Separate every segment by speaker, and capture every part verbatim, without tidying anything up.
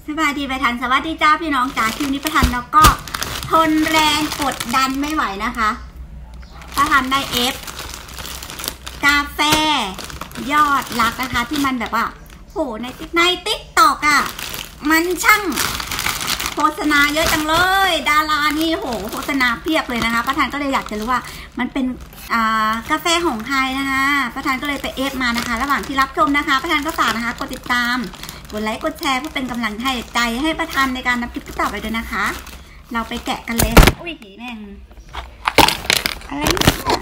Speaker 1: สบายดีไปทันสวัสดีจ้าพี่น้องจ๋าคลิปนี้ประทันแล้วก็ทนแรงกดดันไม่ไหวนะคะประทันได้เอฟกาแฟยอดรักนะคะที่มันแบบว่าโหในในติ๊กตอกอ่ะมันช่างโฆษณาเยอะจังเลยดารานี่โหโฆษณาเพียบเลยนะคะประธานก็เลยอยากจะรู้ว่ามันเป็นอ่ากาแฟของใครนะคะประธานก็เลยไปเอฟมานะคะระหว่างที่รับชมนะคะประธานก็ฝากนะคะกดติดตามกดไลค์กดแชร์เพื่อเป็นกำลังใจให้ประธานในการนำคลิปต่อไปด้วยนะคะเราไปแกะกันเลยอุ้ยผีแม่งอะไรเนี่ย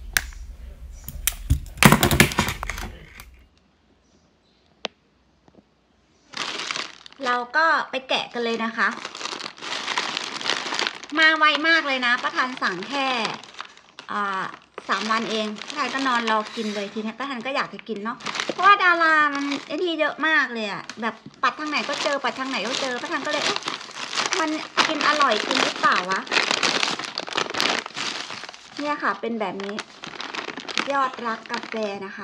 Speaker 1: เราก็ไปแกะกันเลยนะคะมาไวมากเลยนะประธานสั่งแค่อ่าสามวันเองประธานก็นอนรอกินเลยทีนี้ประธานก็อยากจะกินเนาะเพราะว่าดารามันไอ้ที่เยอะมากเลยอะแบบปัดทางไหนก็เจอปัดทางไหนก็เจอประธานก็เลยมันกินอร่อยจริงหรือเปล่าวะเนี่ยค่ะเป็นแบบนี้ยอดรักกาแฟนะคะ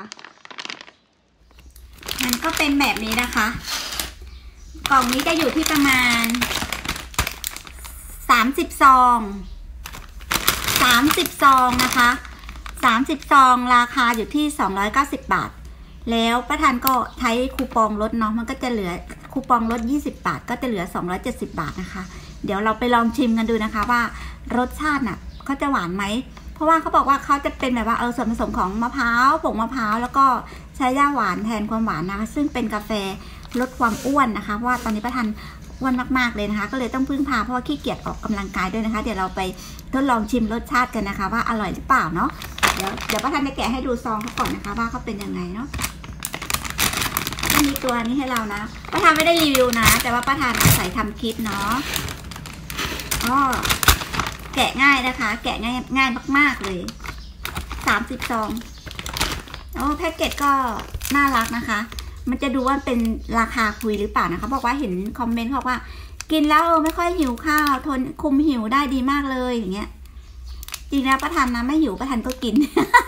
Speaker 1: มันก็เป็นแบบนี้นะคะกล่องนี้จะอยู่ที่ประมาณสามสิบซองสามสิบซองนะคะสามสิบซองราคาอยู่ที่สองร้อยเก้าสิบบาทแล้วประธานก็ใช้คูปองลดเนาะมันก็จะเหลือคูปองลดยี่สิบบาทก็จะเหลือสองร้อยเจ็ดสิบบาทนะคะเดี๋ยวเราไปลองชิมกันดูนะคะว่ารสชาติน่ะเขาจะหวานไหมเพราะว่าเขาบอกว่าเขาจะเป็นแบบว่าเออส่วนผสมของมะพร้าวผงมะพร้าวแล้วก็ใช้ย่าหวานแทนความหวานนะคะซึ่งเป็นกาแฟลดความอ้วนนะคะเพราะว่าตอนนี้ประธานอ้วนมากๆเลยนะคะก็เลยต้องพึ่งพาเพราะว่าขี้เกียจออกกำลังกายด้วยนะคะเดี๋ยวเราไปทดลองชิมรสชาติกันนะคะว่าอร่อยหรือเปล่าเนาะเดี๋ยวเดี๋ยวประธานจะแกะให้ดูซองเขาก่อนนะคะว่าเขาเป็นยังไงเนาะก็มีตัวนี้ให้เรานะประธานไม่ได้รีวิวนะแต่ว่าประธานอาศัยทำคลิปเนาะอ๋อแกะง่ายนะคะแกะง่ายง่ายมากๆเลยสามสิบซองโอ้แพ็กเกจก็น่ารักนะคะมันจะดูว่าเป็นราคาคุยหรือเปล่านะคะบอกว่าเห็นคอมเมนต์บอกว่ากินแล้วเออไม่ค่อยหิวข้าวทนคุมหิวได้ดีมากเลยอย่างเงี้ยจริงแล้วประธานนะไม่หิวประธานก็กิน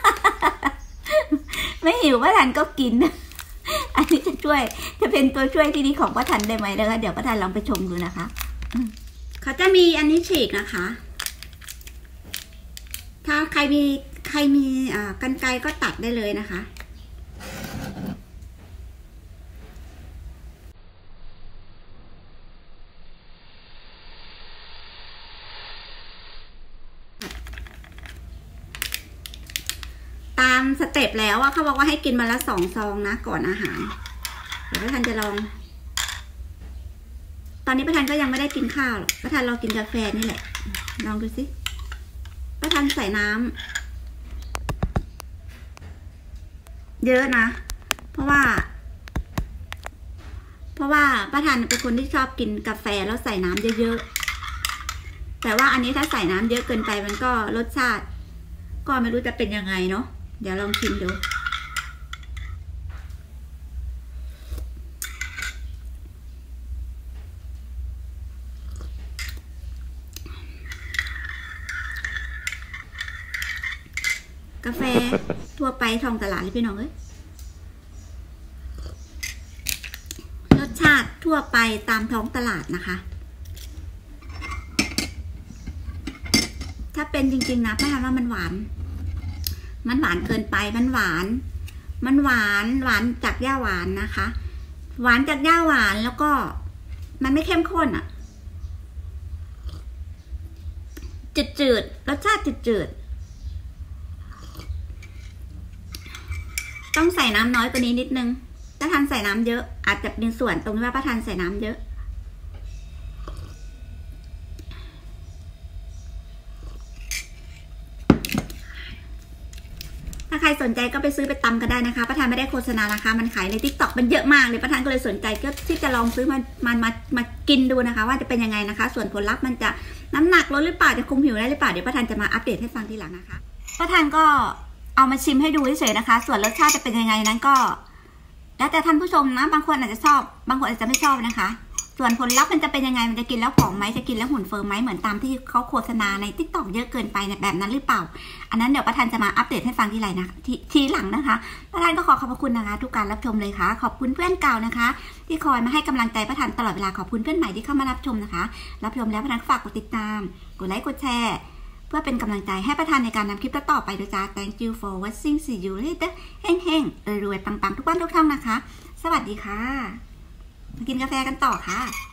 Speaker 1: ไม่หิวประธานก็กิน อันนี้จะช่วยจะเป็นตัวช่วยที่ดีของประธานได้ไหมนะคะเดี๋ยวประธานลองไปชมดูนะคะเขาจะมีอันนี้ฉีกนะคะถ้าใครมีใครมีอ่ากรรไกรก็ตัดได้เลยนะคะตามสเต็ปแล้วว่าเขาบอกว่าให้กินมาละสองซองนะก่อนอาหารเดี๋ยวประธานจะลองตอนนี้ประธานก็ยังไม่ได้กินข้าวหรอกประธานรอกินกาแฟนี่แหละลองดูสิประธานใส่น้ำเยอะนะเพราะว่าเพราะว่าประธานเป็นคนที่ชอบกินกาแฟแล้วใส่น้ำเยอะๆแต่ว่าอันนี้ถ้าใส่น้ำเยอะเกินไปมันก็รสชาติก็ไม่รู้จะเป็นยังไงเนาะเดี๋ยวลองชิมดูกาแฟทั่วไปท้องตลาดพี่น้องเอ้ยรสชาติทั่วไปตามท้องตลาดนะคะถ้าเป็นจริงๆนะป้าทำว่ามันหวานมันหวานเกินไปมันหวานมันหวานหวานจากย่าหวานนะคะหวานจากย่าหวานแล้วก็มันไม่เข้มข้นอ่ะจืดๆรสชาติจืดๆต้องใส่น้ำน้อยกว่านี้นิดนึงถ้าทานใส่น้ำเยอะอาจจะเป็นส่วนตรงที่ว่าป้าทานใส่น้ำเยอะถ้าใครสนใจก็ไปซื้อไปตำกันได้นะคะประธานไม่ได้โฆษณานะคะมันขายในทิกตอกมันเยอะมากเลยประธานก็เลยสนใจก็ที่จะลองซื้อมามามามากินดูนะคะว่าจะเป็นยังไงนะคะส่วนผลลัพธ์มันจะน้ำหนักลดหรือเปล่าจะคุมหิวได้หรือเปล่าเดี๋ยวประธานจะมาอัปเดตให้ฟังทีหลังนะคะประธานก็เอามาชิมให้ดูเฉยๆนะคะส่วนรสชาติจะเป็นยังไงนั้นก็แล้วแต่ท่านผู้ชมนะบางคนอาจจะชอบบางคนอาจจะไม่ชอบนะคะส่วนผลลัพธ์มันจะเป็นยังไงมันจะกินแล้วผอมไหมจะกินแล้วหุ่นเฟิร์มไหมเหมือนตามที่เขาโฆษณาในติ๊กต็อกเยอะเกินไปเนี่ยแบบนั้นหรือเปล่าอันนั้นเดี๋ยวประธานจะมาอัปเดตให้ฟังทีไรนะทีทีหลังนะคะประธานก็ขอขอบคุณนะคะทุกการรับชมเลยค่ะขอบคุณเพื่อนเก่านะคะที่คอยมาให้กำลังใจประธานตลอดเวลาขอบคุณเพื่อนใหม่ที่เข้ามารับชมนะคะรับชมแล้วประธานฝากกดติดตามกดไลค์กดแชร์เพื่อเป็นกำลังใจให้ประธานในการนำคลิปต่อไปด้วยจ้า Thank you for watching see you later เฮงเฮงรวยๆปังๆทุกวันทุกท่องนะคะสวัสดีค่ะมากินกาแฟกันต่อค่ะ